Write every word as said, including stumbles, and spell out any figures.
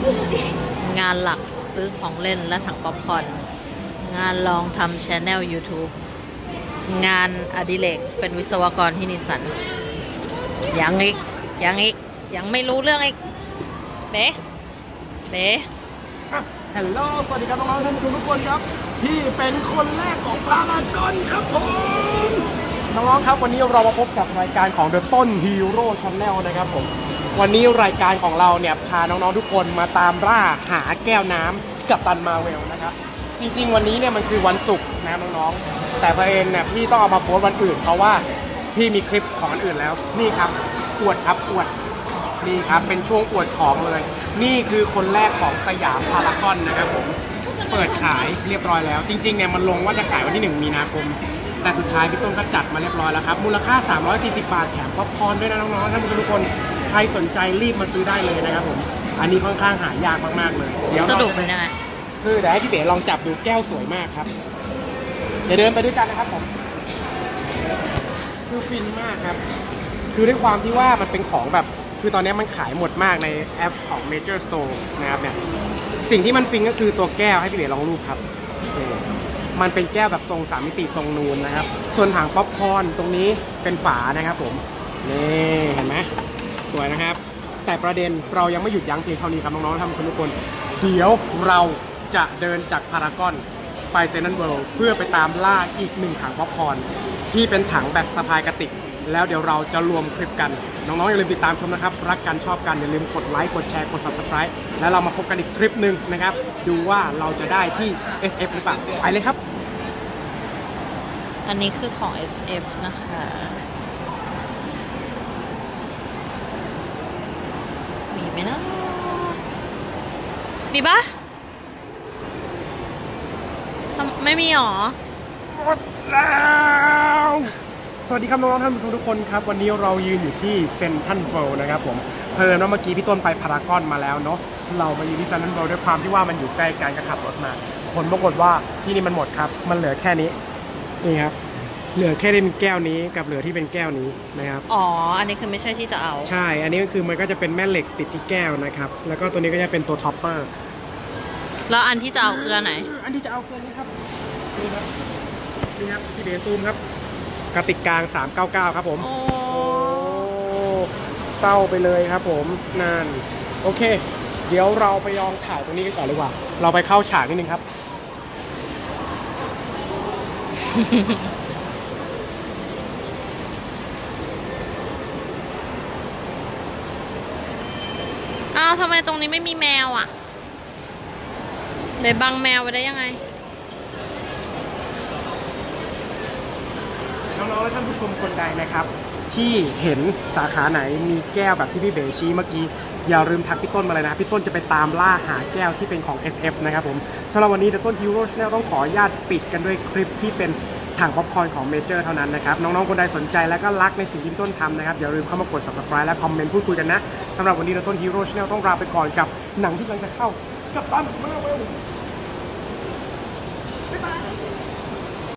งานหลักซื้อของเล่นและถังป๊อปคอร์นงานลองทำช anel YouTube งานอดิเรกเป็นวิศวกรที่นิสสันยังอีกยังอีกยังไม่รู้เรื่องอีกเบ๊เบ๊ฮัลโหลสวัสดีครับน้องๆท่านผู้ชมทุกคนครับพี่เป็นคนแรกของพารากอนครับผมน้องๆครับวันนี้เรามาพบกับรายการของ The ต้น Hero Channel นะครับผมวันนี้รายการของเราเนี่ยพาน้องๆทุกคนมาตามล่าหาแก้วน้ำกัปตันมาร์เวลนะครับจริงๆวันนี้เนี่ยมันคือวันศุกร์นะน้องๆแต่ประเด็นเนี่ยพี่ต้องเอามาโพสต์วันอื่นเพราะว่าพี่มีคลิปของอันอื่นแล้วนี่ครับอวดครับอวดนี่ครับเป็นช่วงอวดของเลยนี่คือคนแรกของสยามพารากอนนะครับผมเปิดขายเรียบร้อยแล้วจริงๆเนี่ยมันลงว่าจะขายวันที่หนึ่งมีนาคมแต่สุดท้ายพี่ต้นก็จัดมาเรียบร้อยแล้วครับมูลค่าสามร้อยสี่สิบบาทแถมป๊อปคอร์นด้วยนะน้องๆท่านผู้ชมทุกคนใครสนใจรีบมาซื้อได้เลยนะครับผมอันนี้ค่อนข้างหายากมากๆเลยเดี๋ยวสนุกเลยนะคือเดี๋ยวให้พี่เป๋ลองจับดูแก้วสวยมากครับเดี๋ยวเดินไปด้วยกันนะครับผมคือฟินมากครับคือด้วยความที่ว่ามันเป็นของแบบคือตอนนี้มันขายหมดมากในแอปของ Major Store นะครับเนี่ยสิ่งที่มันฟินก็คือตัวแก้วให้พี่เป๋ลองรูปครับมันเป็นแก้วแบบทรงสามมิติทรงนูนนะครับส่วนถังป๊อปคอร์นตรงนี้เป็นฝานะครับผมนี่เห็นไหมสวยนะครับแต่ประเด็นเรายังไม่หยุดยั้งเพียงเท่านี้ครับน้องๆท่านผู้ชมทุกคนเดี๋ยวเราจะเดินจากพารากอนไปเซ็นทรัลเวิลด์เพื่อไปตามล่าอีกหนึ่งถังป๊อปคอร์นที่เป็นถังแบบสะพายกระติกแล้วเดี๋ยวเราจะรวมคลิปกันน้องๆอย่าลืมติดตามชมนะครับรักกันชอบกันอย่าลืมกดไลค์กดแชร์กด ซับสไครบ์ แล้วเรามาพบกันอีกคลิปหนึ่งนะครับดูว่าเราจะได้ที่ เอส เอฟ หรือเปล่าไปเลยครับอันนี้คือของ เอส เอฟ นะคะมีไหมนะมีปะไม่มีหรอหมดแล้วสวัสดีครับน้องๆท่านผู้ชมทุกคนครับวันนี้เรายืนอยู่ที่เซ็นทรัลเวิลด์นะครับผมเพลินว่าเมื่อกี้พี่ต้นไปพารากอนมาแล้วเนาะเรามาอยู่ที่เซ็นทรัลเวิลด์ด้วยความที่ว่ามันอยู่ใกล้กันก็ขับรถมาผลปรากฏว่าที่นี่มันหมดครับมันเหลือแค่นี้นี่ครับเหลือแค่ที่เป็นแก้วนี้กับเหลือที่เป็นแก้วนี้นะครับอ๋ออันนี้คือไม่ใช่ที่จะเอาใช่อันนี้ก็คือมันก็จะเป็นแม่เหล็กติดที่แก้วนะครับแล้วก็ตัวนี้ก็จะเป็นตัวท็อปเปอร์แล้วอันที่จะเอาคืออันไหนอันที่จะเอาคือนี้ครับนี่ครับนี่ครับพี่เบซูมครับกระติกกลางสามเก้าเก้าครับผมโอ้เศร้าไปเลยครับผมนั่นโอเคเดี๋ยวเราไปลองถ่ายตรงนี้กันก่อนเลยว่าเราไปเข้าฉากนิดนึงครับอ้าวทำไมตรงนี้ไม่มีแมวอ่ะเดี๋ยวบังแมวไปได้ยังไงน้องๆและท่านผู้ชมคนใดนะครับที่เห็นสาขาไหนมีแก้วแบบที่พี่เบ๋ชี้เมื่อกี้อย่าลืมทักพี่ต้นมาเลยนะพี่ต้นจะไปตามล่าหาแก้วที่เป็นของ เอส เอฟ นะครับผมสำหรับวันนี้ The ต้น Hero Channel ต้องขออนุญาตปิดกันด้วยคลิปที่เป็นถังป๊อปคอร์นของเมเจอร์เท่านั้นนะครับน้องๆคนใดสนใจและก็รักในสิ่งที่พี่ต้นทำนะครับอย่าลืมเข้ามากด ซับสไครบ์ และคอมเมนต์พูดคุยกันนะสำหรับวันนี้ The ต้น Hero Channel ต้องลาไปก่อนกับหนังที่กำลังจะเข้ากัปตันมาร์เวล